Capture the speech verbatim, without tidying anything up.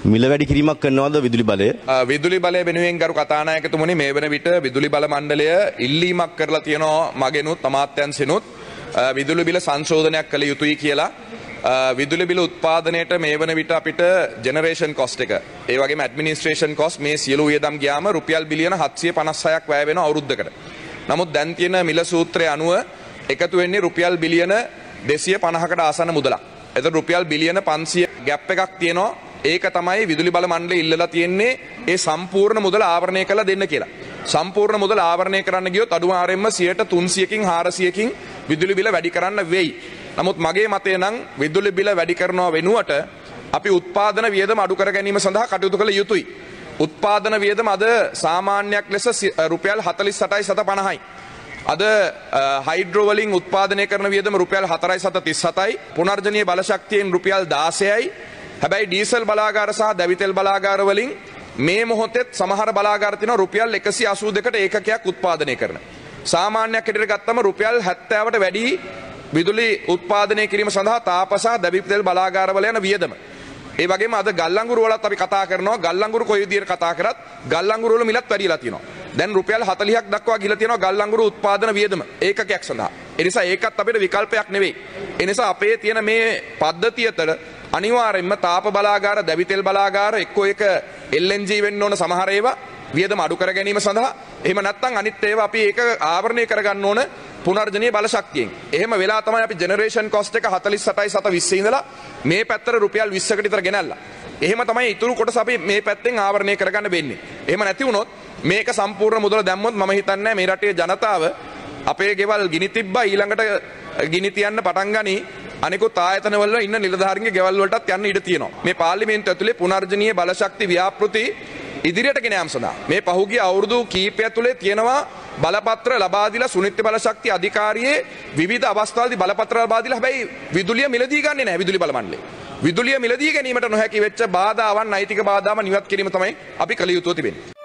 මිල වැඩි කිරීමක් කරනවද විදුලි බලය? විදුලි බලය වෙනුවෙන් ගරු කතානායකතුමනි මේ වන විට විදුලි බල මණ්ඩලය ඉල්ලීමක් කරලා තියෙනවා මගෙනුත් අමාත්‍යංශෙනුත් විදුලි බිල සංශෝධනයක් කළ යුතුයි කියලා. විදුලි බිල උත්පාදනයට මේ වන විට අපිට ජෙනරේෂන් කොස්ට් එක ඒ වගේම ඇඩ්මිනිස්ට්‍රේෂන් කොස්ට් මේ සියලු වියදම් ගියාම රුපියල් බිලියන හත්සිය පනස් හයක් වැය වෙනවා අවුරුද්දකට. නමුත් දැන් තියෙන මිල සූත්‍රය අනුව එකතු වෙන්නේ රුපියල් බිලියන දෙසිය පනහකට ආසන්න මුදලක්. එතකොට රුපියල් බිලියන පන්සිය ගැප් එකක් තියෙනවා. ඒක තමයි විදුලි බල මණ්ඩලය ඉල්ලලා තියෙන්නේ ඒ සම්පූර්ණ මුදල ආවරණය කරලා දෙන්න කියලා. සම්පූර්ණ මුදල ආවරණය කරන්න ගියොත් අඩුමාරෙන්ම සියයට තුන්සියකින් හාරසියකින් විදුලි බිල වැඩි කරන්න වෙයි. නමුත් මගේ මතය නම් විදුලි බිල වැඩි කරනවා වෙනුවට අපි උත්පාදන වියදම අඩු කර ගැනීම සඳහා කටයුතු කළ යුතුයි. උත්පාදන වියදම අද සාමාන්‍යයක් ලෙස රුපියල් හතළිස් අටයි සත පනහයි. අද හයිඩ්‍රෝ වලින් උත්පාදනය කරන වියදම රුපියල් හතරයි සත තිස් හතයි. පුනර්ජනීය බලශක්තියෙන් රුපියල් දාසයයි. හැබැයි ඩීසල් බලාගාර සහ දැවිතෙල් බලාගාර වලින් මේ මොහොතෙත් සමහර බලාගාර තියෙනවා රුපියල් එකසිය අසූ දෙකට ඒකකයක් උත්පාදනය කරන. සාමාන්‍යයක් හැටියට ගත්තම රුපියල් හැත්තෑවට වැඩි විදුලි උත්පාදනය කිරීම සඳහා තාප සහ දැවිතෙල් බලාගාර වල යන වියදම. ඒ වගේම අද ගල්අඟුරු වලත් අපි කතා කරනවා. ගල්අඟුරු කොයි විදියට කතා කරත් ගල්අඟුරු වල මිලත් වැඩිලා තියෙනවා. දැන් රුපියල් හතළිහක් දක්වා ගිහලා තියෙනවා ගල්අඟුරු උත්පාදන වියදම ඒකකයක් සඳහා. ඒ නිසා ඒකත් අපිට විකල්පයක් නෙවෙයි. ඒ නිසා අපේ තියෙන මේ පද්ධතියට අනිවාර්යෙන්ම තාප බලාගාර දැවිතෙල් බලාගාර එක්කෝ එක එල් එන් ජී වෙන්න ඕන සමහර ඒවා වියදම අඩු කර ගැනීම සඳහා. එහෙම නැත්නම් අනිත් ඒවා අපි ඒක ආවරණය කරගන්න ඕන පුනර්ජනීය බලශක්තියෙන්. එහෙම වෙලා තමයි අපි ජෙනරේෂන් කොස්ට් එක හතළිස් අටයි සත විස්ස ඉඳලා මේ පැත්තට රුපියල් විස්සකට විතර ගෙනල්ලා. එහෙම තමයි ඉතුරු කොටස අපි මේ පැත්තෙන් ආවරණය කරගන්න වෙන්නේ. එහෙම නැති වුණොත් මේක සම්පූර්ණ මුදල දැම්මොත් මම හිතන්නේ මේ රටේ ජනතාව අපේ ගෙවල් ගිනි තිබ්බා ඊළඟට ගිනි තියන්න පටන් ගනි අනිකුත් ආයතනවල ඉන්න නිලධාරීන්ගේ ගෙවල් වලටත් යන්න ඉඩ තියෙනවා. මේ පාර්ලිමේන්තුව ඇතුලේ පුනර්ජනීය බලශක්ති ව්‍යාපෘති ඉදිරියට ගෙන යාම සඳහා මේ පහුගිය අවුරුදු කීපය තුලේ තියෙනවා බලපත්‍ර ලබා දීලා සුනිත්‍ය බලශක්ති අධිකාරියේ විවිධ අවස්ථාවලදී බලපත්‍ර ලබා දීලා හැබැයි විදුලිය මිලදී ගන්නේ නැහැ විදුලි බල මණ්ඩලය. විදුලිය මිලදී ගැනීමට නොහැකි වෙච්ච බාධාවන් නෛතික බාධාවන් ඉවත් කිරීම තමයි අපි කළ යුතුව තිබෙන්නේ.